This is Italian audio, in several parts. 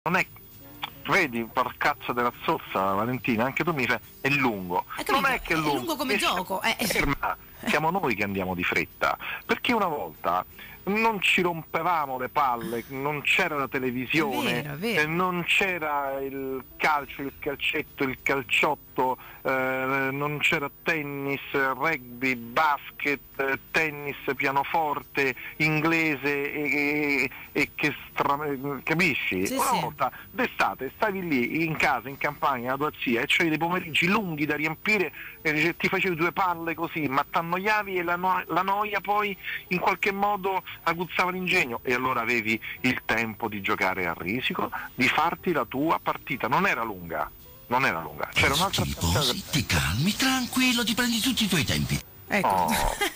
non è, vedi, per cazzo della zozza, Valentina, anche tu mi fai, è lungo. Non è che è lungo come gioco. Ferma, siamo noi che andiamo di fretta, perché una volta non ci rompevamo le palle, non c'era la televisione, è vero. Non c'era il calcio, il calcetto, il calciotto, non c'era tennis, rugby, basket, tennis, pianoforte, inglese e capisci? Sì, Una sì. volta d'estate stavi lì in casa, in campagna, la tua zia, e c'avevi dei pomeriggi lunghi da riempire, e ti facevi due palle così, ma t'annoiavi e la noia poi in qualche modo aguzzava l'ingegno, e allora avevi il tempo di giocare a risico, di farti la tua partita. Non era lunga, c'era un'altra ti calmi, tranquillo, ti prendi tutti i tuoi tempi. Ecco.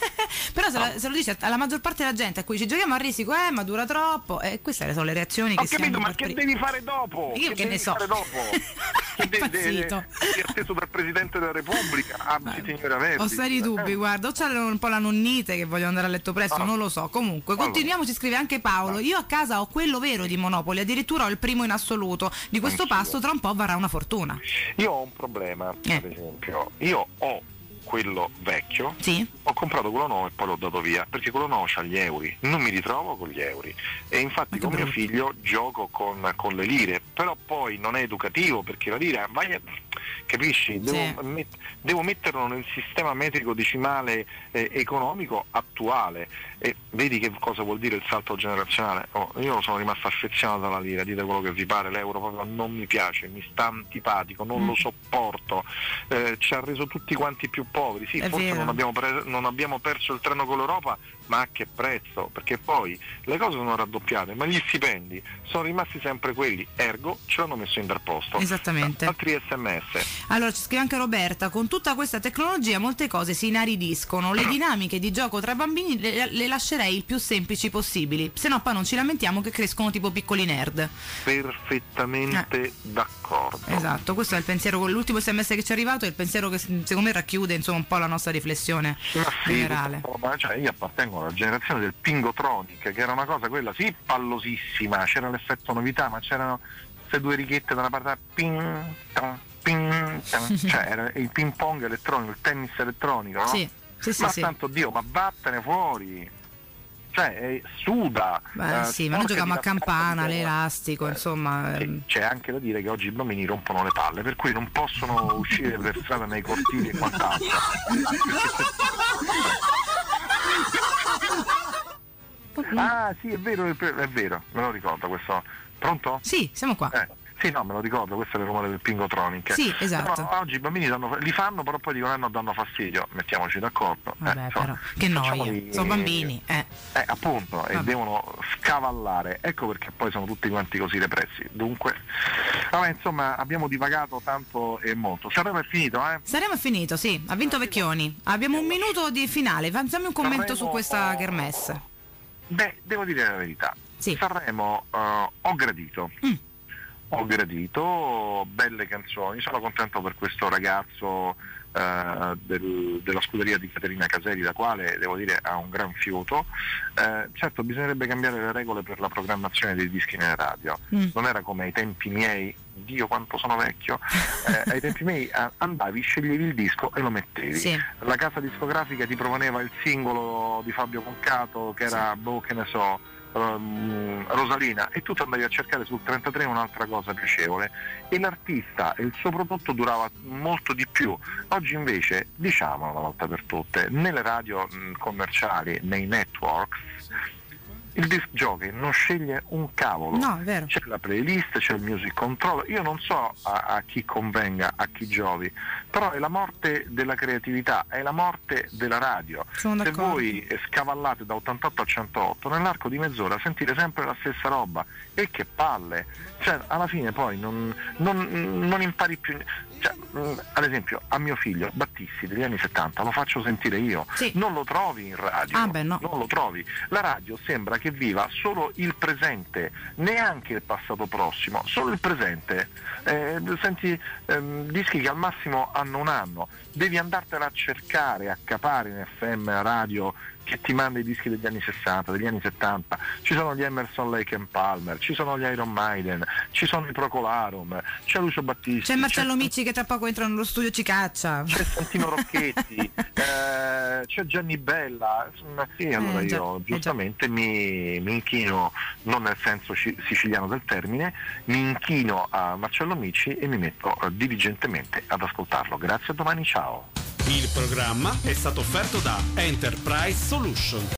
Però se lo dice alla maggior parte della gente a cui ci giochiamo a risico, ma dura troppo, queste sono le reazioni che ho capito, ma che devi fare dopo? Io che ne so. Fare dopo? Impazzito. Ti atteso per Presidente della Repubblica, signora Verdi. Ho seri dubbi, guarda, o c'è un po' la nonnite che voglio andare a letto presto, non lo so. Comunque, continuiamo, ci scrive anche Paolo. Io a casa ho quello vero di Monopoli, addirittura ho il primo in assoluto. Di questo passo tra un po' varrà una fortuna. Io ho un problema, ad esempio. Io ho quello vecchio, sì. Ho comprato quello nuovo e poi l'ho dato via, perché quello nuovo c'ha gli euro, non mi ritrovo con gli euro, e infatti con mio figlio gioco con le lire, però poi non è educativo, perché la lira capisci? Devo metterlo nel sistema metrico decimale economico attuale, e vedi che cosa vuol dire il salto generazionale. Io sono rimasto affezionato alla lira, dite quello che vi pare, l'euro proprio non mi piace, mi sta antipatico, non lo sopporto, ci ha reso tutti quanti più poveri, sì, è forse vero. non abbiamo perso il treno con l'Europa, ma a che prezzo? Perché poi le cose sono raddoppiate, ma gli stipendi sono rimasti sempre quelli, ergo ce l'hanno messo interposto. Esattamente. Altri SMS. Allora ci scrive anche Roberta: con tutta questa tecnologia molte cose si inaridiscono, le dinamiche di gioco tra bambini le lascerei il più semplici possibili, se no poi non ci lamentiamo che crescono tipo piccoli nerd. Perfettamente d'accordo. Esatto, questo è il pensiero, l'ultimo SMS che ci è arrivato è il pensiero che secondo me racchiude insomma un po' la nostra riflessione generale. Cioè, io appartengo alla generazione del Pingotronic, che era una cosa quella sì pallosissima, c'era l'effetto novità, ma c'erano queste due righette da una parte, ping tong, cioè era il ping pong elettronico, il tennis elettronico, no? Sì, ma santo Dio, ma vattene fuori, cioè suda. Sì, ma noi giochiamo a campana, l'elastico, insomma. C'è anche da dire che oggi i bambini rompono le palle, per cui non possono uscire per strada nei cortili e quant'altro. Ah sì, è vero, me lo ricordo questo. Pronto? Sì, siamo qua. Sì, no, me lo ricordo, questo è il rumore del Pingotronic. Sì, esatto. Però oggi i bambini li fanno, però poi dicono no, danno fastidio, mettiamoci d'accordo. Vabbè, però, che noia, sono bambini. Appunto, e devono scavallare, ecco perché poi sono tutti quanti così repressi. Dunque, vabbè, insomma, abbiamo divagato tanto e molto. Sanremo è finito, Sanremo è finito, sì, ha vinto Vecchioni. Abbiamo un minuto di finale, facciamo un commento su questa kermesse. Beh, devo dire la verità. Sì. Sanremo ho gradito. Ho gradito, belle canzoni, sono contento per questo ragazzo della scuderia di Caterina Caseri, la quale devo dire ha un gran fiuto. Certo, bisognerebbe cambiare le regole per la programmazione dei dischi nelle radio. Non era come ai tempi miei, Dio quanto sono vecchio, ai tempi miei andavi, sceglievi il disco e lo mettevi. Sì. La casa discografica ti proponeva il singolo di Fabio Concato che era, che ne so, Rosalina, e tu andavi a cercare sul 33 un'altra cosa piacevole, e l'artista e il suo prodotto durava molto di più. Oggi invece, diciamolo una volta per tutte, nelle radio commerciali, nei networks, il disc jockey non sceglie un cavolo. No, è vero. C'è la playlist, c'è il music control. Io non so a chi convenga, a chi giovi, però è la morte della creatività, è la morte della radio. Sono Se d'accordo. voi scavallate da 88 a 108, nell'arco di mezz'ora sentite sempre la stessa roba, e che palle, cioè alla fine poi non impari più. Cioè, ad esempio a mio figlio Battisti degli anni 70 lo faccio sentire io, sì. Non lo trovi in radio, no. non lo trovi. La radio sembra che viva solo il presente, neanche il passato prossimo, solo il presente. Senti dischi che al massimo hanno un anno, devi andartela a cercare, a capare in FM radio che ti manda i dischi degli anni 60, degli anni 70, ci sono gli Emerson, Lake and Palmer, ci sono gli Iron Maiden, ci sono i Procolarum, c'è Lucio Battisti, c'è Marcello Micci che tra poco entra nello studio, ci caccia, c'è Santino Rocchetti, c'è Gianni Bella, sì, allora io giustamente mi inchino, non nel senso siciliano del termine, mi inchino a Marcello Micci e mi metto diligentemente ad ascoltarlo. Grazie, a domani, ciao. Il programma è stato offerto da Enterprise Solution.